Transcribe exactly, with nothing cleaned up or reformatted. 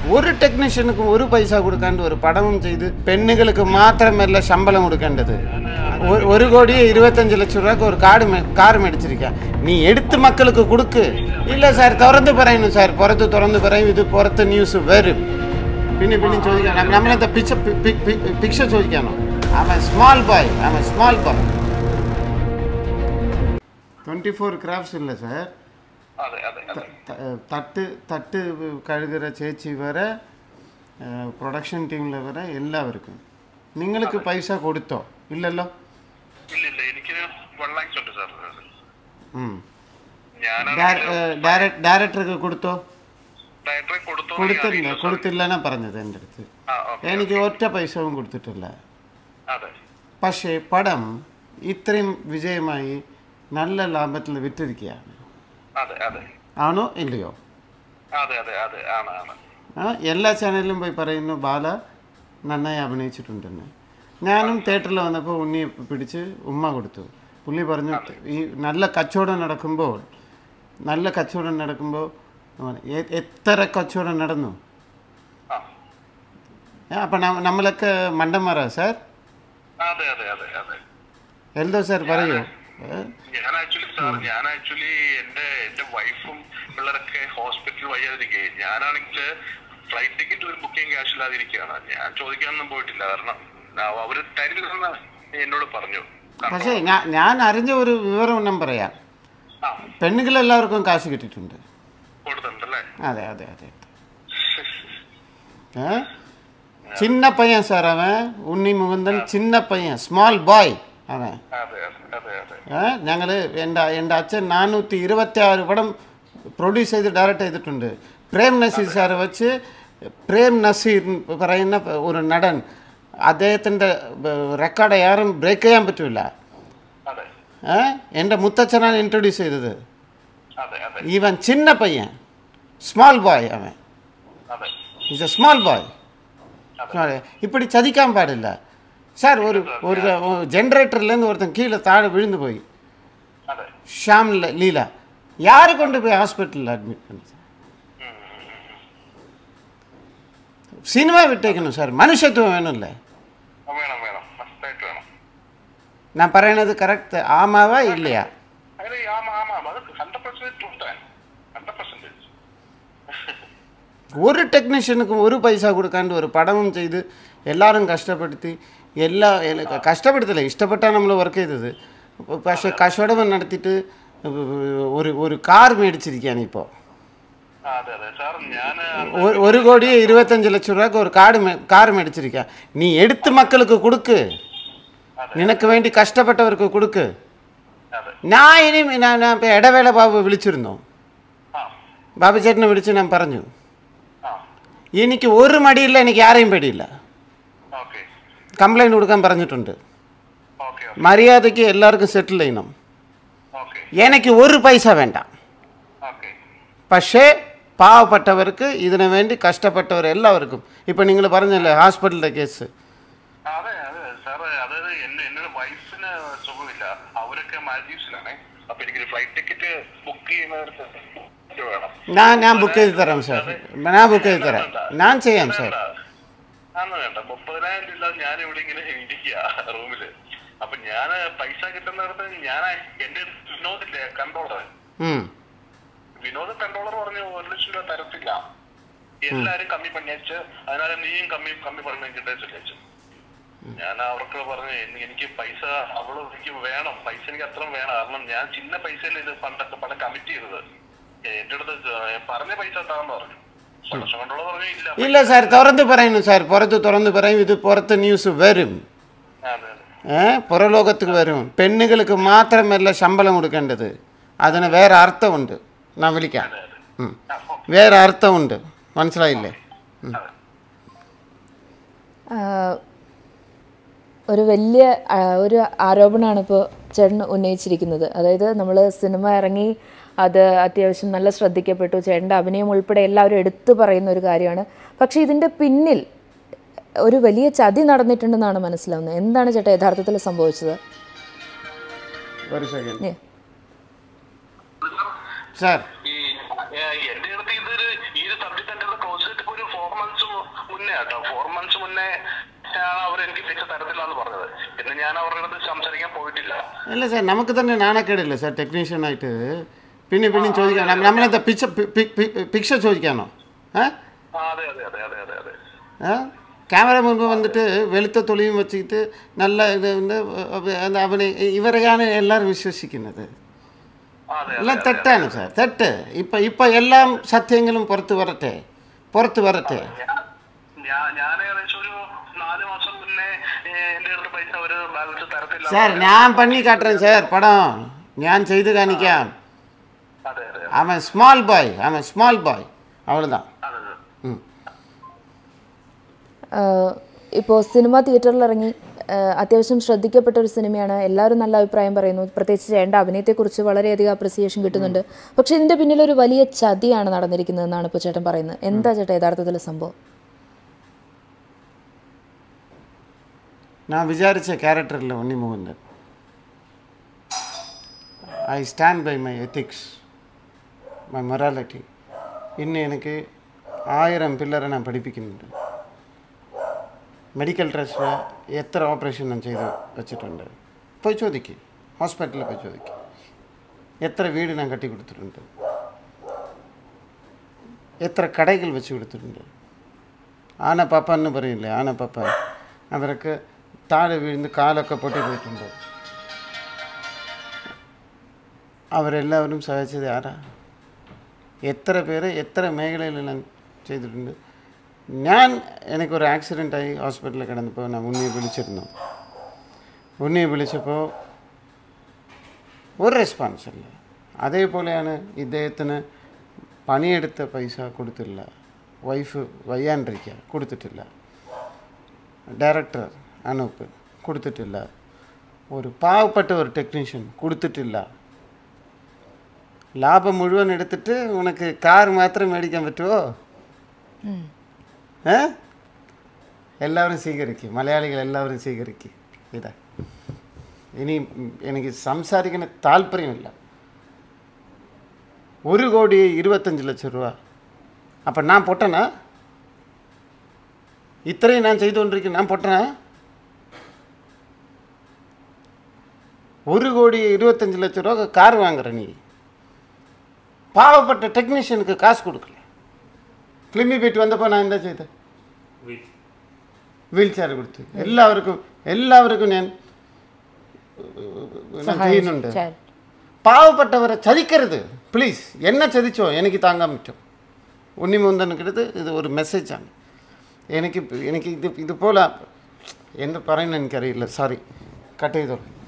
ഒരു ടെക്നീഷ്യനുക്കും ഒരു പൈസ കൊടുക്കാണ്ട് ഒരു പടവും ചെയ്ത് പെണ്ണുങ്ങൾക്ക് മാത്രമല്ല ശമ്പളം കൊടുക്കേണ്ടത്. ഒരു കോടിയെ ഇരുപത്തഞ്ച് ലക്ഷം രൂപയ്ക്ക് ഒരു കാർഡ് കാർ മേടിച്ചിരിക്കുക. നീ എടുത്ത് മക്കൾക്ക് കൊടുക്ക്. ഇല്ല സാർ, തുറന്ന് പറയുന്നു സാർ, പുറത്ത് തുറന്ന് പറയും, ഇത് പുറത്ത് ന്യൂസ് വരും. പിന്നെ പിന്നെ ചോദിക്കണം, നമ്മളെന്താ പിക്ചർ പിക്ചർ ചോദിക്കാനോ? I'm a small boy, I'm a small boy. Twenty four crafts ഇല്ല സാർ. തട്ട് തട്ട് കഴുകുற ചേച്ചി വരെ പ്രൊഡക്ഷൻ ടീമിൽ വരെ എല്ലാവർക്കും നിങ്ങൾക്ക് പൈസ കൊടുത്തോ? ഇല്ലല്ലോ. ഡയറക്ടർക്ക് കൊടുത്തോ? കൊടുത്തില്ല കൊടുത്തില്ലെന്നാ പറഞ്ഞത് എൻ്റെ അടുത്ത്. എനിക്ക് ഒറ്റ പൈസവും കൊടുത്തിട്ടില്ല. പക്ഷേ പടം ഇത്രയും വിജയമായി നല്ല ലാഭത്തിൽ വിറ്റിരിക്കുകയാണ്. ആണോ ഇല്ലയോ? ആ എല്ലാ ചാനലിലും പോയി പറയുന്നു ബാല നന്നായി അഭിനയിച്ചിട്ടുണ്ടെന്ന്. ഞാനും തിയേറ്ററിൽ വന്നപ്പോൾ ഉണ്ണിയെ പിടിച്ച് ഉമ്മ കൊടുത്തു. പുള്ളി പറഞ്ഞു, ഈ നല്ല കച്ചവടം നടക്കുമ്പോൾ നല്ല കച്ചവടം നടക്കുമ്പോൾ എത്ര കച്ചവടം നടന്നു. അപ്പം നമ്മളൊക്കെ മണ്ടന്മാരാ സാർ? എന്തോ സാർ പറയൂ. ഞാൻ ആക്ച്വലി സാർ ഞാൻ ആക്ച്വലി എന്റെ എന്റെ വൈഫും പിള്ളേരൊക്കെ ഹോസ്പിറ്റൽ വയ്യാതിരിക്കുകയും ഞാനാണെങ്കിൽ ഫ്ലൈറ്റ് ടിക്കറ്റ് ഒരു ബുക്കിംഗ് ക്യാഷ് ഇല്ലാതിരിക്കുകയാണ്. ഞാൻ ചോദിക്കാനൊന്നും പോയിട്ടില്ല, കാരണം അവര് തരില്ലെന്ന് എന്നോട് പറഞ്ഞു. പക്ഷേ ഞാൻ അറിഞ്ഞ ഒരു വിവരം ഒന്നും പറയാം, പെണ്ണുങ്ങളെല്ലാവർക്കും കാശ് കിട്ടിയിട്ടുണ്ട്. കൊടുത്തിട്ടുണ്ടല്ലേ? അതെ അതെ അതെ. ചിന്ന പയ്യൻ സാർ അവൻ, ഉണ്ണി മുകുന്ദൻ, ചിന്ന പയ്യൻ, സ്മോൾ ബോയ് അവൻ. ഞങ്ങൾ എൻ്റെ എൻ്റെ അച്ഛൻ നാനൂറ്റി ഇരുപത്തി ആറ് പടം പ്രൊഡ്യൂസ് ചെയ്ത് ഡയറക്റ്റ് ചെയ്തിട്ടുണ്ട്. പ്രേം നസീർ സാറ് വെച്ച്, പ്രേം നസീർ പറയുന്ന ഒരു നടൻ, അദ്ദേഹത്തിൻ്റെ റെക്കോർഡ് ആരും ബ്രേക്ക് ചെയ്യാൻ പറ്റില്ല. എൻ്റെ മുത്തച്ഛനാണ് ഇൻട്രൊഡ്യൂസ് ചെയ്തത്. ഇവൻ ചിന്ന പയ്യൻ, സ്മോൾ ബോയ് അവൻ, ഈസ് എ സ്മോൾ ബോയ്. இப்படி சதிக்காம பாடில்ல சார். ஒரு ஒரு ஜென்ரேட்டர்லேருந்து ஒருத்தன் கீழே தாழ விழுந்து போய் ஷாம் லீலா யாரை கொண்டு போய் ஹாஸ்பிட்டலில் அட்மிட் பண்ணி சார்? சினிமா விட்டேக்கணும் சார், மனுஷத்துவம் வேணும்ல. நான் പറയുന്നത് കറക്റ്റ് ആമാവാ ഇല്ലയാ? ഒരു ടെക്നീഷ്യനുക്കും ഒരു പൈസ കൊടുക്കാണ്ട് ഒരു പടവും ചെയ്ത് എല്ലാവരും കഷ്ടപ്പെടുത്തി, എല്ലാ കഷ്ടപ്പെടുത്തില്ല, ഇഷ്ടപ്പെട്ടാണ് നമ്മൾ വർക്ക് ചെയ്തത്. പക്ഷേ കച്ചവടം നടത്തിയിട്ട് ഒരു ഒരു കാർ മേടിച്ചിരിക്കുകയാണ് ഇപ്പോൾ. ഒരു കോടി ഇരുപത്തഞ്ച് ലക്ഷം രൂപയ്ക്ക് ഒരു കാർഡ് കാർ മേടിച്ചിരിക്കുക. നീ എടുത്ത് മക്കൾക്ക് കൊടുക്ക്, നിനക്ക് വേണ്ടി കഷ്ടപ്പെട്ടവർക്ക് കൊടുക്ക്. ഞാൻ ഇനി ഞാൻ ഇടവേള ബാബു വിളിച്ചിരുന്നു, ബാബു ചേട്ടനെ വിളിച്ച് ഞാൻ പറഞ്ഞു, എനിക്ക് ഒരു മടിയില്ല, എനിക്ക് ആരെയും പേടിയില്ല. കംപ്ലൈൻറ്റ് കൊടുക്കാൻ പറഞ്ഞിട്ടുണ്ട്. മര്യാദയ്ക്ക് എല്ലാവർക്കും സെറ്റിൽ ചെയ്യണം. എനിക്ക് ഒരു പൈസ വേണ്ട. പക്ഷേ പാവപ്പെട്ടവർക്ക്, ഇതിനു വേണ്ടി കഷ്ടപ്പെട്ടവർ എല്ലാവർക്കും. ഇപ്പം നിങ്ങൾ പറഞ്ഞല്ലേ ഹോസ്പിറ്റലിലെ കേസ്, ഞാൻ ഞാൻ ബുക്ക് ചെയ്ത് തരാം സാർ, ഞാൻ ബുക്ക് ചെയ്ത് തരാം, ഞാൻ ചെയ്യാം സാർ. മുപ്പതിനായിരം രൂപ ഞാൻ ഇവിടെ ഇങ്ങനെ ഇരിക്കുക റൂമില്. അപ്പൊ ഞാൻ പൈസ കിട്ടുന്നിടത്ത് ഞാൻ എന്റെ വിനോദില്ലേ കൺട്രോളർ, വിനോദ് കൺട്രോളർ പറഞ്ഞു ഒരു ലക്ഷം രൂപ തരത്തില്ല, എല്ലാരും കമ്മി പണിയച്ച്, അതിനാൽ നീയും കമ്മി കമ്മി പണി കിട്ടു. ഞാൻ അവർക്ക് പറഞ്ഞു എനിക്ക് പൈസ അവള് എനിക്ക് വേണം, പൈസ എനിക്ക് അത്രയും വേണം, കാരണം ഞാൻ ചിന്ന പൈസയിൽ ഇത് പണ്ടൊക്കെ പണം കമ്മിറ്റ് ചെയ്തത്. എന്റെ അടുത്ത് പറഞ്ഞ പൈസ താന്ന് പറഞ്ഞു. കൺട്രോളർ പറഞ്ഞു ഇല്ല ഇല്ല സാർ, തുറന്ന് പറയുന്നു സാർ, പുറത്ത് തുറന്ന് പറയും, ഇത് പുറത്ത് ന്യൂസ് വരും, ഏഹ് പുറലോകത്തേക്ക് വരും. പെണ്ണുങ്ങൾക്ക് മാത്രമല്ല ശമ്പളം കൊടുക്കേണ്ടത്, അതിന് വേറെ അർത്ഥമുണ്ട്. ഞാൻ വിളിക്കാം, വേറെ അർത്ഥമുണ്ട്, മനസ്സിലായില്ലേ? ഒരു വലിയ ഒരു ആരോപണമാണ് ഇപ്പോൾ ചേട്ടൻ ഉന്നയിച്ചിരിക്കുന്നത്. അതായത് നമ്മൾ സിനിമ ഇറങ്ങി അത് അത്യാവശ്യം നല്ല ശ്രദ്ധിക്കപ്പെട്ടു, ചേട്ടൻ്റെ അഭിനയം ഉൾപ്പെടെ എല്ലാവരും എടുത്തു പറയുന്ന ഒരു കാര്യമാണ്. പക്ഷേ ഇതിൻ്റെ പിന്നിൽ ഒരു വലിയ ചതി നടന്നിട്ടുണ്ടെന്നാണ് മനസ്സിലാവുന്നത്. എന്താണ് ചേട്ടാ യഥാർത്ഥത്തിൽ സംഭവിച്ചത്? സാർ എന്റെ അടുത്ത് ഇതൊരു ഈ ഒരു സബ്ജക്ട് എന്റെ ക്ലോസ് ഒരു ഫോർമൽ മുന്നേ കേട്ടോ, ഫോർ മന്ത്സ് മുന്നേ അവർ എനിക്ക് പൈസ തരത്തില്ല എന്ന് പറഞ്ഞത്. പിന്നെ ഞാൻ അവരുടെ അടുത്ത് സംസാരിക്കാൻ പോയിട്ടില്ല. അല്ല സാർ, നമുക്ക് തന്നെ നാണക്കേടില്ല സാർ ടെക്നീഷ്യനായിട്ട് പിന്നെ പിന്നെ ചോദിക്കാം. നമ്മളെന്താ പിക്ചർ പിക്ചർ ചോദിക്കാനോ? അതെ അതെ അതെ അതെ അതെ അതെ ആ ക്യാമറ മുൻപ് വന്നിട്ട് വെളുത്ത തൊളിയും വെച്ചിട്ട് നല്ല ഇത് അവനെ ഇവരെയാണ് എല്ലാവരും വിശ്വസിക്കുന്നത്. എല്ലാം തെറ്റാണ് സാർ, തെറ്റ്. ഇപ്പം ഇപ്പം എല്ലാം സത്യങ്ങളും പുറത്ത് വരട്ടെ, പുറത്ത് വരട്ടെ. സാർ ഞാൻ പണി കാട്ടുறேன் സാർ, പടം ഞാൻ ചെയ്ത് കാണിക്കാം. അവൻ സ്മാൾ ബോയ്, അവൻ സ്മാൾ ബോയ്, അவ்வளோதான். ഇപ്പോൾ സിനിമ തിയേറ്ററിൽ ഇറങ്ങി അത്യാവശ്യം ശ്രദ്ധിക്കപ്പെട്ട ഒരു സിനിമയാണ്. എല്ലാവരും നല്ല അഭിപ്രായം പറയുന്നു. പ്രത്യേകിച്ച് ചേട്ടൻ്റെ അഭിനയത്തെക്കുറിച്ച് വളരെയധികം അപ്രിസിയേഷൻ കിട്ടുന്നുണ്ട്. പക്ഷേ ഇതിൻ്റെ പിന്നിലൊരു വലിയ ചതിയാണ് നടന്നിരിക്കുന്നതെന്നാണ് ഇപ്പോൾ ചേട്ടൻ പറയുന്നത്. എന്താ ചേട്ടാ യഥാർത്ഥത്തിൽ സംഭവം? ഞാൻ വിചാരിച്ച ക്യാരക്ടറില്ല Unni Mukundan. I stand by my ethics, my morality. ഇന്ന് എനിക്ക് ആയിരം പിള്ളേരെ ഞാൻ പഠിപ്പിക്കുന്നുണ്ട്. മെഡിക്കൽ ട്രസ്റ്റിൽ എത്ര ഓപ്പറേഷൻ ഞാൻ ചെയ്ത് വെച്ചിട്ടുണ്ട്, പോയി ചോദിക്കും. ഹോസ്പിറ്റലിൽ പോയി ചോദിക്കും. എത്ര വീട് ഞാൻ കട്ടി കൊടുത്തിട്ടുണ്ട്, എത്ര കടകൾ വെച്ച് കൊടുത്തിട്ടുണ്ട്. ആന പാപ്പ എന്ന് പറയില്ലേ, ആന പാപ്പ, അവർക്ക് താഴെ വീഴുന്ന് കാലൊക്കെ പൊട്ടി പോയിട്ടുണ്ട്. അവരെല്ലാവരും സഹായിച്ചത് ആരാ? എത്ര പേര് എത്ര മേഖലയിലെല്ലാം ചെയ്തിട്ടുണ്ട്. ഞാൻ എനിക്കൊരു ആക്സിഡൻ്റായി ഹോസ്പിറ്റലിൽ കിടന്നപ്പോൾ ഞാൻ ഉണ്ണിയെ വിളിച്ചിരുന്നു. ഉണ്ണിയെ വിളിച്ചപ്പോൾ ഒരു റെസ്പോൺസ് ഇല്ല. അതേപോലെയാണ് ഇദ്ദേഹത്തിന് പണിയെടുത്ത പൈസ കൊടുത്തില്ല, വൈഫ് വയ്യാണ്ടിരിക്കുക കൊടുത്തിട്ടില്ല, ഡയറക്ടർ അനൂപ് കൊടുത്തിട്ടില്ല, ഒരു പാവപ്പെട്ട ഒരു ടെക്നീഷ്യൻ കൊടുത്തിട്ടില്ല. ലാഭം മുഴുവൻ എടുത്തിട്ട് ഉനക്ക് കാർ മാത്രം മേടിക്കാൻ പറ്റുമോ? ഏ എല്ലാവരും സ്വീകരിക്കും, മലയാളികൾ എല്ലാവരും സ്വീകരിക്കും. ഇതാ ഇനി എനിക്ക് സംസാരിക്കുന്ന താല്പര്യമില്ല. ഒരു കോടി ഇരുപത്തഞ്ച് ലക്ഷം രൂപ. അപ്പം ഞാൻ പൊട്ടനാ? ഇത്രയും ഞാൻ ചെയ്തുകൊണ്ടിരിക്കുന്ന ഞാൻ പൊട്ടനാ? ഒരു കോടി ഇരുപത്തഞ്ച് ലட்சம் ரூபா கார் வாங்குற நீ, பாவப்பட்ட டெக்னீஷியனுக்கு காசு கொடுக்கல. ஃபிலிமிபீட் வந்தப்போ நான் എന്താ ചെയ്തത്? വീൽ ചെയർ കൊടുത്തു. എല്ലാവർക്കും എല്ലാവർക്കും ഞാൻ ചെയ്യുന്നുണ്ട്. പാവപ്പെട്ടവരെ ചതിക്കരുത് പ്ലീസ്. എന്നെ ചതിച്ചോ എനിക്ക് താങ്ങാൻ പറ്റും. ഉണ്ണി മുകുന്ദനുക്കിടത്ത് ഇത് ഒരു മെസ്സേജാണ്. എനിക്ക് എനിക്ക് ഇത് ഇതുപോലെ എന്ത് പറയുന്നത് എനിക്കറിയില്ല. സോറി, കട്ട് ചെയ്തോളൂ.